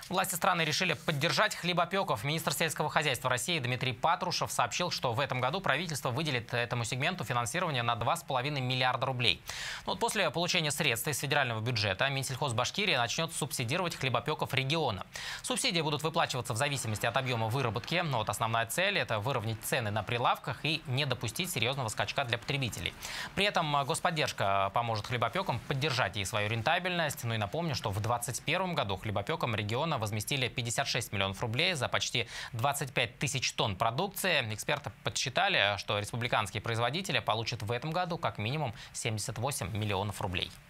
Власти страны решили поддержать хлебопеков. Министр сельского хозяйства России Дмитрий Патрушев сообщил, что в этом году правительство выделит этому сегменту финансирование на 2,5 миллиарда рублей. После получения средств из федерального бюджета Минсельхоз Башкирии начнет субсидировать хлебопеков региона. Субсидии будут выплачиваться в зависимости от объема выработки. Но основная цель – это выровнять цены на прилавках и не допустить серьезного скачка для потребителей. При этом господдержка поможет хлебопекам поддержать и свою рентабельность. Ну и напомню, что в 2021 году хлебопекам региона возместили 56 миллионов рублей за почти 25 тысяч тонн продукции. Эксперты подсчитали, что республиканские производители получат в этом году как минимум 78 миллионов рублей.